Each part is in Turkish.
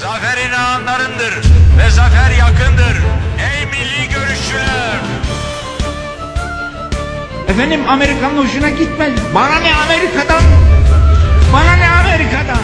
Zafer inananlarındır ve zafer yakındır. Ey milli görüşçüler! Efendim, Amerika'nın hoşuna gitmez. Bana ne Amerika'dan? Bana ne Amerika'dan?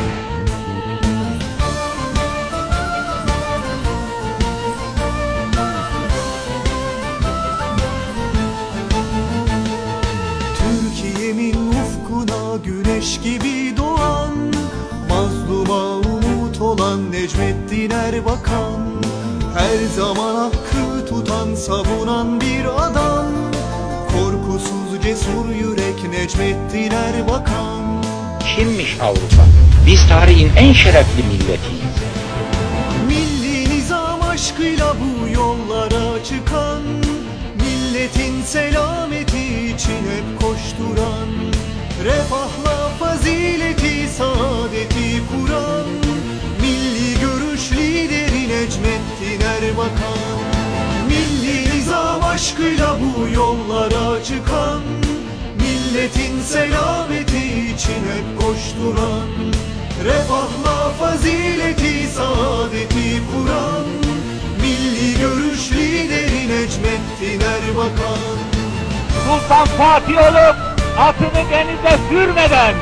Türkiye'min ufkuna güneş gibi doğan, mazluma umut olan Necmettin Erbakan, her zaman hakkı tutan, savunan bir adam, korkusuz cesur yürek Necmettin Erbakan. Kimmiş Avrupa? Biz tarihin en şerefli milletiyiz. Milli nizam aşkıyla bu yollara çıkan, milletin selameti için hep koşturan, refahla fazileti saadeti kuran, milli görüş lideri Necmettin Erbakan. Milli nizam aşkıyla bu yollara çıkan, milletin selameti için hep koşturan, refahla fazileti saadeti kuran, milli görüş lideri Necmettin Erbakan. Sultan Fatih olup atını denize sürmeden,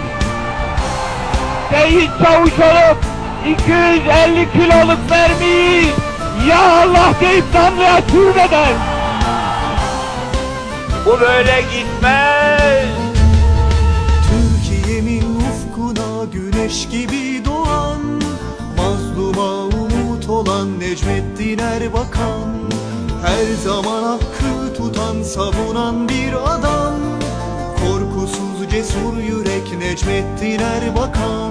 Seyit Çavuş olup 250 kiloluk mermiyi ya Allah deyip damlaya sürmeden, bu böyle gitmez. Türkiye'min ufkuna güneş gibi doğan, mazluma umut olan Necmettin Erbakan, her zaman hakkı tutan, savunan bir adam, korkusuz cesur yürek Necmettin Erbakan.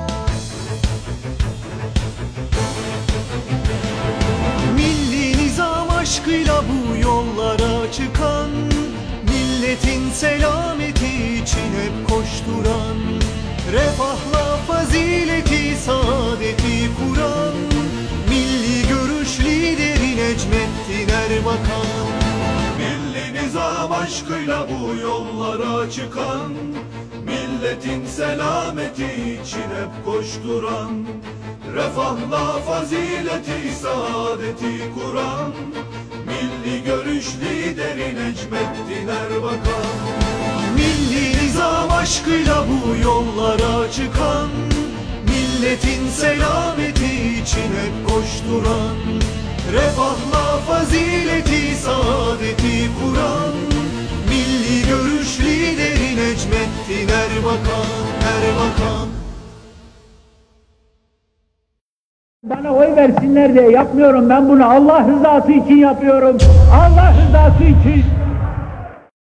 Milli nizam aşkıyla bu yollara çıkan, milletin selameti için hep koşturan, refahla fazileti saadeti kuran, milli görüş lideri Necmettin Erbakan. Milli nizam aşkıyla bu yollara çıkan, milletin selameti için hep koşturan, refahla fazileti saadeti kuran, milli görüş lideri Necmettin Erbakan. Milli nizam aşkıyla bu yollara çıkan, milletin selameti için hep koşturan, refahla fazileti saadeti kuran, milli görüş lideri Necmettin Erbakan. Erbakan. Bana oy versinler diye yapmıyorum ben bunu, Allah rızası için yapıyorum. Allah rızası için.